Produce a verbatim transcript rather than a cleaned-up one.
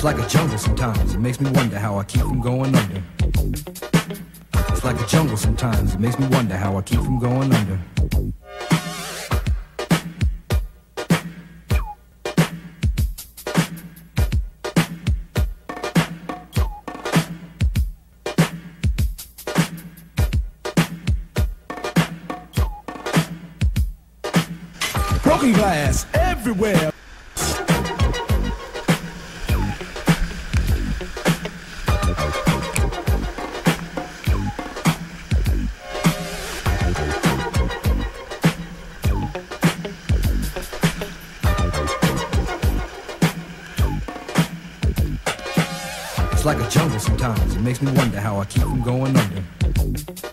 It's like a jungle sometimes, it makes me wonder how I keep from going under. It's like a jungle sometimes, it makes me wonder how I keep from going under. Broken glass everywhere. It's like a jungle sometimes, it makes me wonder how I keep from going under.